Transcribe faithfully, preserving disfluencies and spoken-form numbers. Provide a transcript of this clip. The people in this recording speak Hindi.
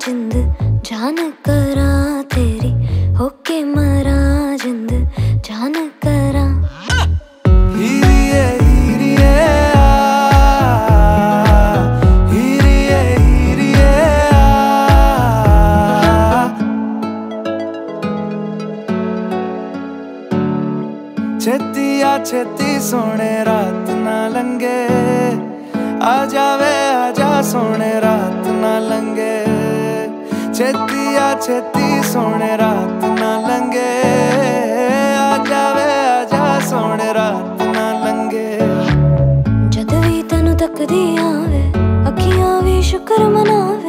जिंद जान करा तेरी होके मरा जिंद जान करा। हीरिए हीरिए हीरिए हीरिए छेती आ छेती सोने रात ना लंगे, आ जावे आजा सोने रात ना लंगे। छेती आ छेती सोने रात ना लंगे, आ जावे आजा सोने रात ना लंगे। जद भी तैनू तकदी आवे अखियां भी शुक्र मनावे।